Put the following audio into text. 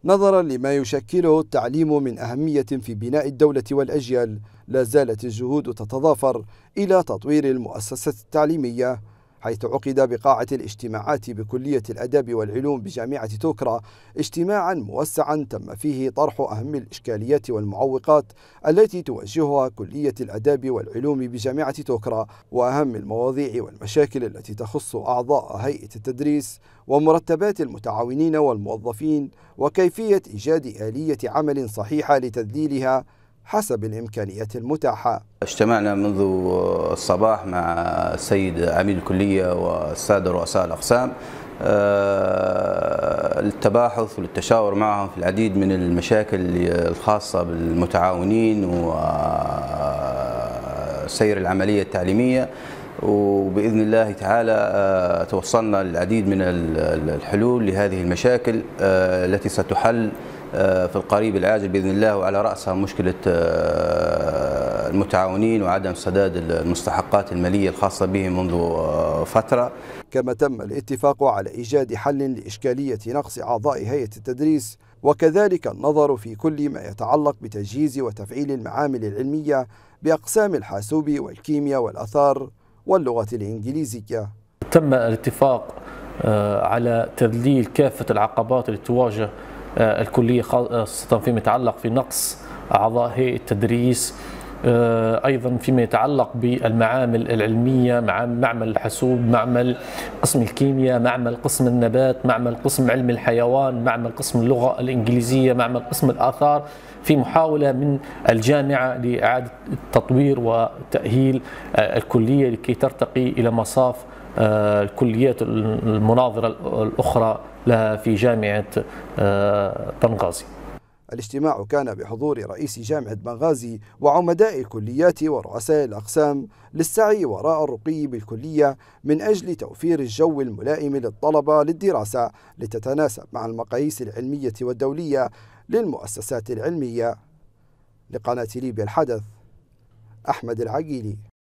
نظرا لما يشكله التعليم من أهمية في بناء الدولة والأجيال، لا زالت الجهود تتضافر إلى تطوير المؤسسة التعليمية، حيث عقد بقاعة الاجتماعات بكلية الآداب والعلوم بجامعة توكرا اجتماعا موسعا تم فيه طرح أهم الإشكاليات والمعوقات التي تواجهها كلية الآداب والعلوم بجامعة توكرا، وأهم المواضيع والمشاكل التي تخص أعضاء هيئة التدريس ومرتبات المتعاونين والموظفين، وكيفية إيجاد آلية عمل صحيحة لتذليلها حسب الإمكانيات المتاحة. اجتمعنا منذ الصباح مع السيد عميد الكلية والسادة رؤساء الأقسام للتباحث وللتشاور معهم في العديد من المشاكل الخاصة بالمتعاونين وسير العملية التعليمية، وبإذن الله تعالى توصلنا للعديد من الحلول لهذه المشاكل التي ستحل في القريب العاجل بإذن الله، وعلى رأسها مشكلة المتعاونين وعدم سداد المستحقات المالية الخاصة بهم منذ فترة. كما تم الاتفاق على إيجاد حل لإشكالية نقص أعضاء هيئة التدريس، وكذلك النظر في كل ما يتعلق بتجهيز وتفعيل المعامل العلمية بأقسام الحاسوب والكيمياء والآثار واللغة الإنجليزية. تم الاتفاق على تذليل كافة العقبات التي تواجه الكلية، خاصة فيما يتعلق في نقص أعضاء هيئة التدريس، أيضا فيما يتعلق بالمعامل العلمية، معمل الحاسوب، معمل قسم الكيمياء، معمل قسم النبات، معمل قسم علم الحيوان، معمل قسم اللغة الإنجليزية، معمل قسم الآثار، في محاولة من الجامعة لإعادة تطوير وتأهيل الكلية لكي ترتقي إلى مصاف الكليات المناظرة الأخرى لها في جامعة بنغازي. الاجتماع كان بحضور رئيس جامعة بنغازي وعمداء الكليات ورؤساء الأقسام للسعي وراء الرقي بالكلية من أجل توفير الجو الملائم للطلبة للدراسة لتتناسب مع المقاييس العلمية والدولية للمؤسسات العلمية. لقناة ليبيا الحدث، أحمد العقيلي.